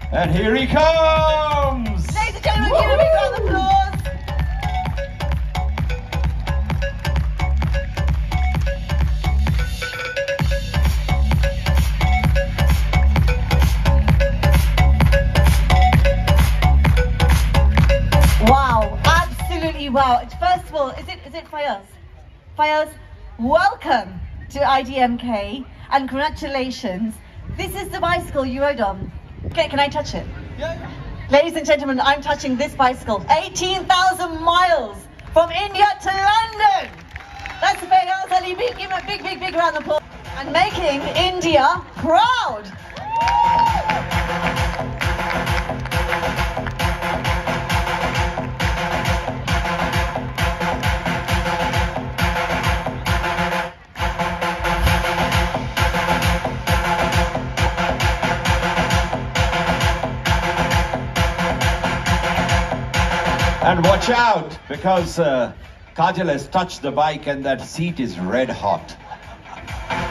And here he comes! Ladies and gentlemen, give a big round of applause. Wow, absolutely wow. First of all, is it Fayaz? Fayaz, welcome to IDMK and congratulations. This is the bicycle you rode on. Okay, can I touch it? Yeah. Ladies and gentlemen, I'm touching this bicycle. 18,000 miles from India to London. That's Fayaz Ali. Give him a big round of applause. And making India proud. And watch out, because Kajal has touched the bike and that seat is red hot.